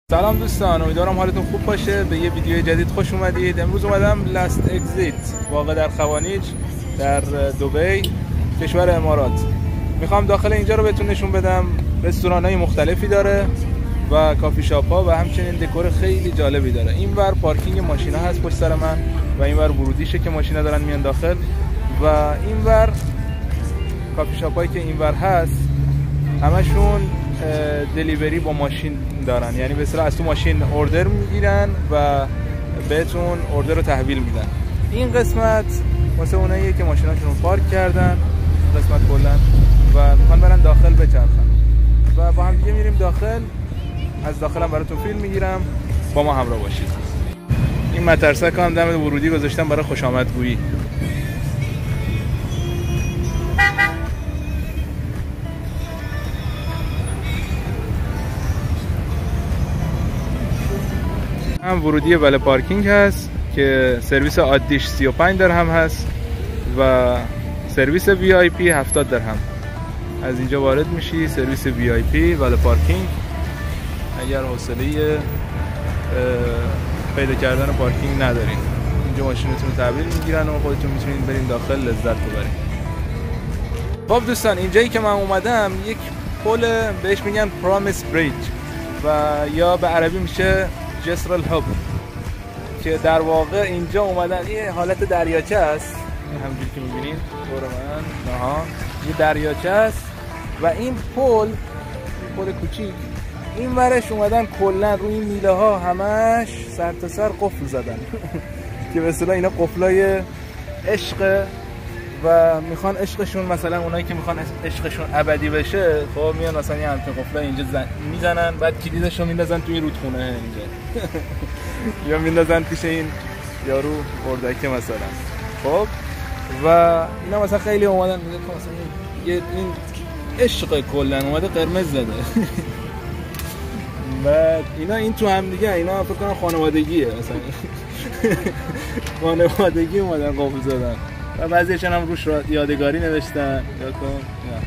سلام دوستان، امیدوارم حالتون خوب باشه. به یه ویدیو جدید خوش اومدید. امروز اومدم لاست اگزیت واقع در خوانیج در دبی کشور امارات. میخوام داخل اینجا رو بهتون نشون بدم. رستوران‌های مختلفی داره و کافی شاپ‌ها و همچنین دکور خیلی جالبی داره. اینور پارکینگ ماشینا هست پشت سر من و اینور ورودیشه که ماشینا دارن میان داخل و اینور کافی شاپ‌هایی که اینور هست همشون دلیوری با ماشین دارن، یعنی به اصطلاح از تو ماشین اوردر میگیرن و بهتون اوردر رو تحویل میدن. این قسمت واسه اوناییه که ماشیناشون پارک کردن قسمت کلا و میخوان برن داخل بچرخن و با هم دیگه میریم داخل. از داخل هم براتون فیلم میگیرم، با ما همراه باشید. این مترسک هم دم ورودی گذاشتم برای خوش آمدگویی. هم ورودی وله پارکینگ هست که سرویس عادیش 35 درهم هست و سرویس وی آی پی 70 درهم. از اینجا وارد میشی سرویس وی آی پی وله پارکینگ. اگر حوصله پیدا کردن پارکینگ ندارین اینجا ماشینتون رو تحویل میگیرن و خودتون میتونید برین داخل لذت ببرین. خب دوستان، اینجایی که من اومدم یک پل بهش میگن پرامیس بریج و یا به عربی میشه جسر الحب که در واقع اینجا اومدن یه حالت دریاچه است. همونجوری که میبینید دور من یه دریاچه است و این پل کوچیک این ورش اومدن کلا روی این میله ها همش سر تا سر قفل زدن که به اصطلاح اینا قفلای عشق و میخوان عشقشون، مثلا اونایی که میخوان عشقشون ابدی بشه خب میان مثلا یه همچین قفلای اینجا میزنن، بعد کلیدشو میندازن توی رودخونه اینجا یا میندازن پیش این یارو اردکه مثلا. خب و اینا مثلا خیلی اومدن میگن مثلا این عشق کلا اومده قرمز زده بعد اینا این تو هم دیگه اینا فکر کنم خانوادگیه، مثلا خانوادگی اومدن قفل زدن و بعضیشون هم روش یادگاری نوشتن. یا کن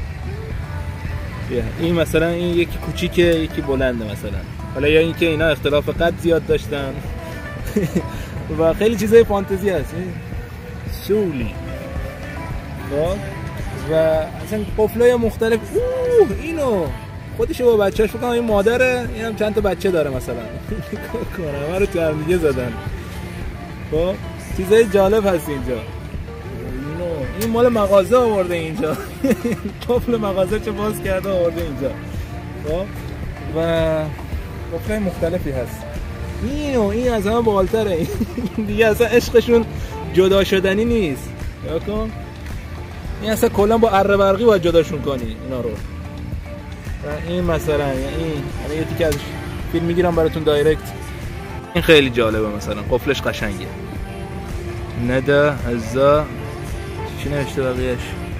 این مثلا این یکی کوچیکه یکی بلنده مثلا، حالا یا اینکه اینا اختلاف قد زیاد داشتن و خیلی چیزای فانتزی هست سولی. خب و اصلا قفلای مختلف. اینو خودشو با بچه‌اش فکر کنم این مادره، اینم چند تا بچه داره مثلا همه رو تو هم دیگه زدن. خب چیزای جالب هست اینجا. این مال مغازه آورده اینجا قفل مغازه چه باز کرده آورده اینجا. خب و قفلای مختلفی هست. این از همه بالتره دیگه، اصلا عشقشون جدا شدنی نیست. یا کن این اصلا کلا با اره برقی باید جداشون کنی اینا رو. این مثلا این یه تیکه از فیلم میگیرم براتون دایرکت. این خیلی جالبه، مثلا قفلش قشنگه. نده ازا چی نوشته بقیهش؟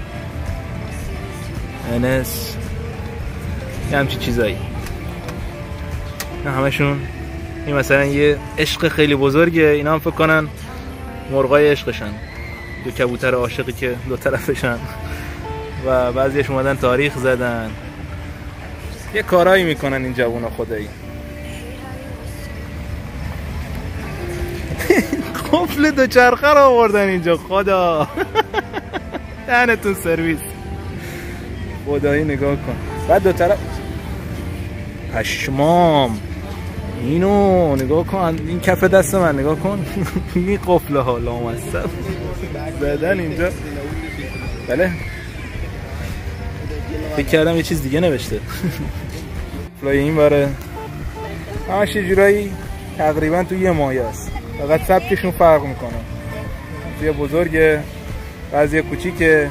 انس یه همچی چیزایی. نه همشون این مثلا یه عشق خیلی بزرگه. اینا هم فکر کنن مرغای عشقشن، دو کبوتر عاشقی که دو طرفشن و بعضیش اومدن تاریخ زدن، یه کارایی میکنن این جوونا خدایی. قفل دوچرخه رو آوردن اینجا خدا دهنتون سرویس. خدایی نگاه کن. بعد دو طرف پشمام اینو نگاه کن، این کف دست من نگاه کن این قفله ها لامصب زدن اینجا. بله فکر کردم یه چیز دیگه نوشته قفلای این باره همش یه جورایی تقریبا تو یه مایه است، فقط سبکشون فرق میکنه. بعضی بزرگه بعضی کوچیکه.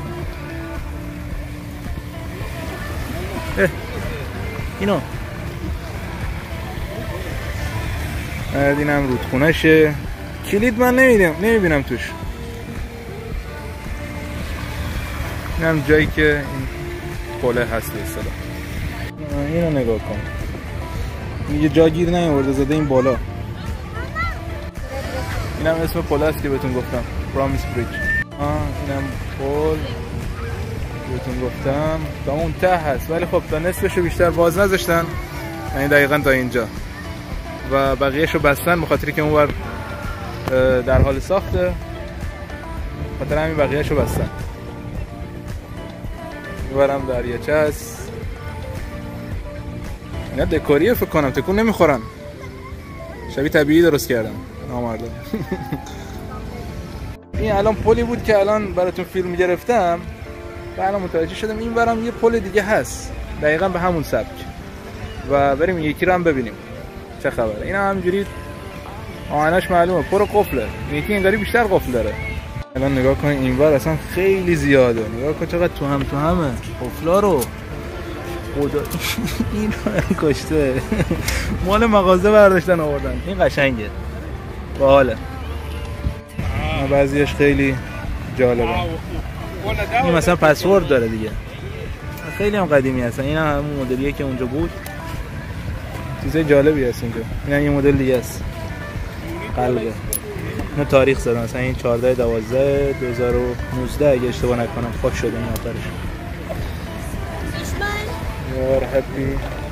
اینو اینم رودخونه شه. کلید من نمیبینم توش. اینم جایی که این پله هست به اصطلاح. اینو نگاه کن، یه جا گیر نیاورده زده این بالا. اینم اسم پل است که بهتون گفتم، پرامیس بریج. اینم پل بهتون گفتم تا اون ته هست، ولی خب تا نصفشو بیشتر باز نذاشتن، یعنی دقیقاً تا اینجا. و بقیهشو بستن به خاطری که اونور در حال ساخته، خاطر همین بقیهشو بستن. اونورم دریاچه هست. اینا دکوریه فکر کنم، تکون نمیخورن، شبیه طبیعی درست کردم نامردم. این الان پلی بود که الان براتون فیلم گرفتم و الان متوجه شدم این برام یه پل دیگه هست دقیقا به همون سبک و بریم یکی رو هم ببینیم چه خبره. این همینجوری آهنش معلومه پر قفله، این یکی انگاری بیشتر قفل داره. الان نگاه کنید اینور اصلا خیلی زیاده، نگاه کن چقدر تو همه قفلا رو خدا. این کشته مال مغازه برداشتن آوردن. این قشنگه باحاله، بعضیش خیلی جالبه. این مثلا پسورد داره دیگه، خیلی هم قدیمی هستن. این هم همون مدلیه که اونجا بود، چیزای جالبی هست اینجا. این هم یه مدل دیگه است، قلبه. اینو تاریخ زدن مثلا این 14/12/2019 اگه اشتباه نکنم پاک شده این آخرش. You're happy,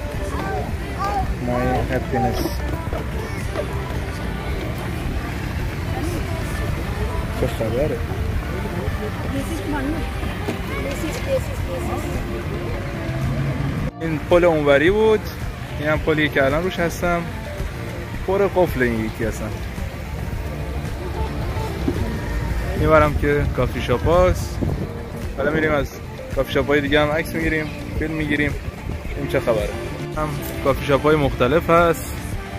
my happiness. چه خبره؟ این پل اونوری بود، این هم پلی که الان روش هستم، پر قفل این یکی هستم. این برم که کافی شاپ هست. حالا میریم از کافی شاپ های دیگه هم عکس میگیریم، فیلم میگیریم، این چه خبره. هم کافی شاپ های مختلف هست.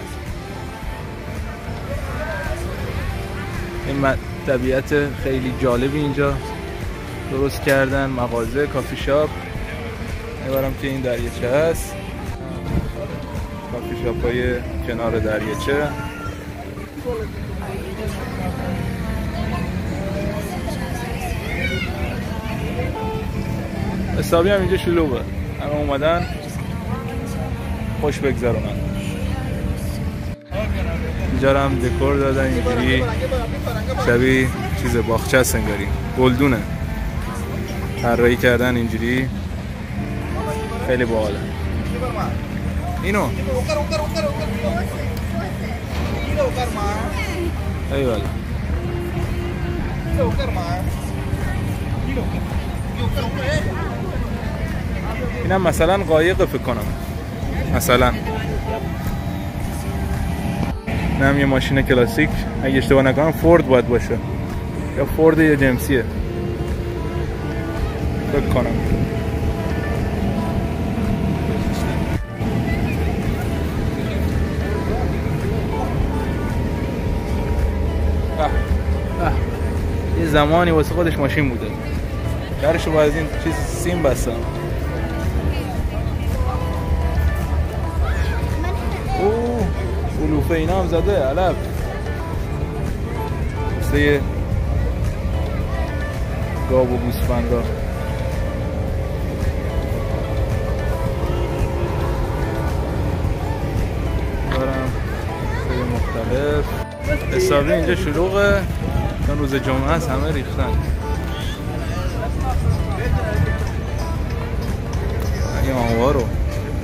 این طبیعت خیلی جالبی اینجا درست کردن، مغازه، کافی شاپ. میبرم که این دریاچه هست، کافی شاپ های کنار دریاچه. حسابی هم اینجا شلوغه، همه اومدن خوش بگذرونن. اینجا هم دکور دادن اینجوری شبیه چیز باغچه است انگاری، گلدونه طراحی کردن اینجوری، خیلی باحاله. اینو ایوال اینم مثلا قایق فکر کنم، مثلا اینم یه ماشین کلاسیک اگه اشتباه نکنم فورد باید باشه، یا فورد یا جمسیه فکر کنم. یه زمانی واسه خودش ماشین بوده، درشو با از این چیز سیم بستم. اوه علوفه اینا هم زده علف، مثل گاو و گوسفندا. دارم خیلی مختلف. حسابی اینجا شلوغه چون روز جمعه هست، همه ریختن. این آنوا رو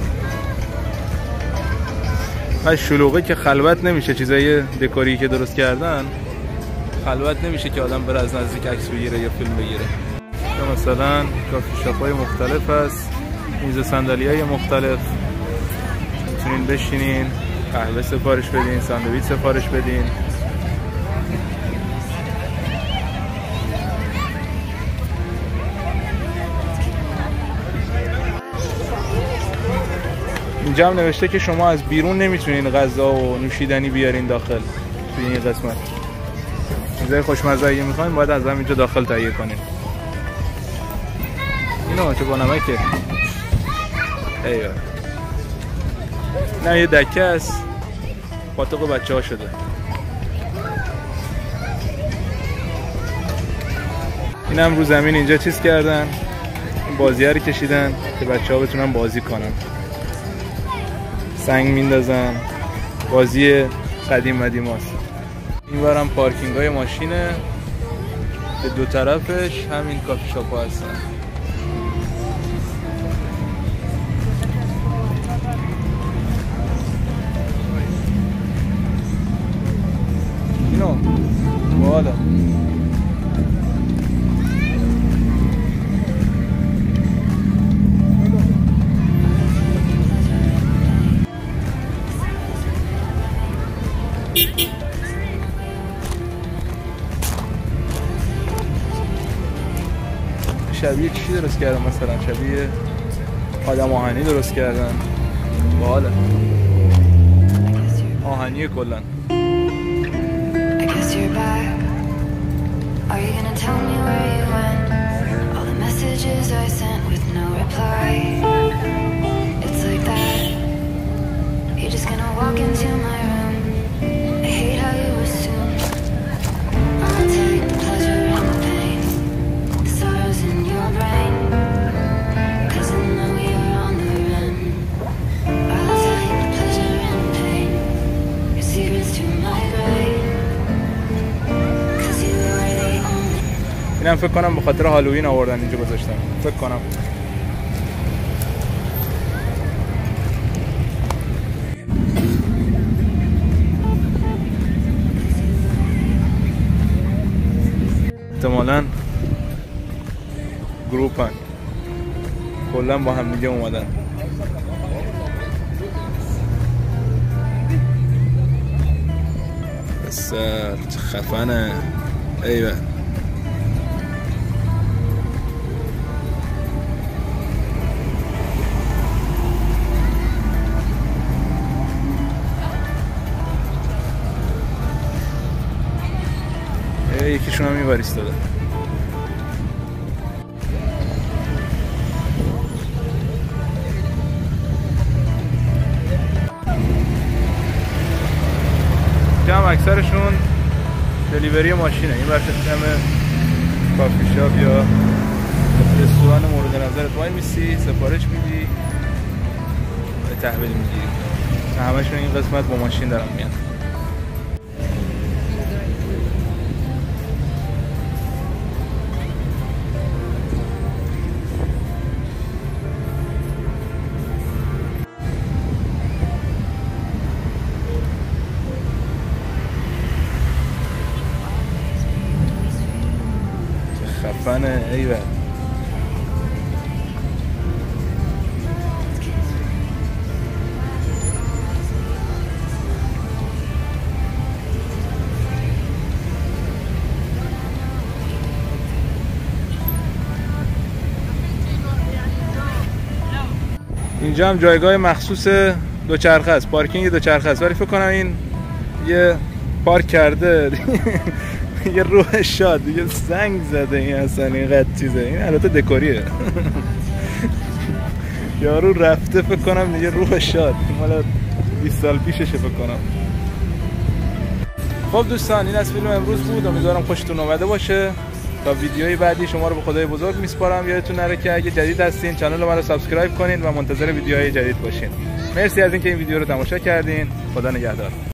شلوغه که خلوت نمیشه، چیزای دکوری که درست کردن خلوت نمیشه که آدم بره از نزدیک عکس بگیره یا فیلم بگیره. یا مثلا کافی شاپ های مختلف هست، میز و صندلی های مختلف، میتونین بشینین قهوه سفارش بدین، ساندویچ سفارش بدین. اینجا هم نوشته که شما از بیرون نمیتونین غذا و نوشیدنی بیارین داخل. توی این قسمت چیزای خوشمزه اگه میخواین باید از همینجا داخل تهیه کنین. اینو چه با نمکه. ایوه نه یه دکه است، پاتوق بچه ها شده. این هم رو زمین اینجا چیز کردن، این بازیه رو کشیدن که بچه ها بتونن بازی کنن، سنگ میندازن، بازی قدیم هست. این برم پارکینگ های ماشینه که دو طرفش همین کافی شاپ ها هستن. بالا. شبیه چی درست کردن؟ مثلا شبیه آدم آهنی درست کردن. باحاله. آهنی کلن. اینم فکر کنم به خاطر هالووین آوردن اینجا گذاشتن، فکر کنم. احتمالاً گروپن، کلا با هم دیگه اومدن. بسر چه خفنه. ایوه یکیشون هم میباریست داده. جمع اکثرشون دلیوری ماشینه. این برش همه کافی شاپ یا رستوران مورد نظرت وای میسی، سفارش میدی و تحویل میگیری. همشون این قسمت با ماشین دارن میان. خفنه. ایوه اینجا هم جایگاه مخصوص دوچرخه است، پارکینگ دوچرخه است، ولی فکر کنم این یه پارک کرده یه روح شاد، یه زنگ زده این اصلا اینقدر چیزه. این البته دکوریه یارو رفته فکر کنم یه روح شاد، مالا 20 سال پیششه فکر کنم. خب دوستان این از فیلم امروز بود، امیدوارم خوشتون اومده باشه. تا ویدیوهای بعدی شما رو به خدای بزرگ میسپارم. یادتون نره که اگه جدید هستین کانال رو سابسکرایب کنین و منتظر ویدیوهای جدید باشین. مرسی از اینکه این ویدیو رو تماشا کردین. خدا نگهدار.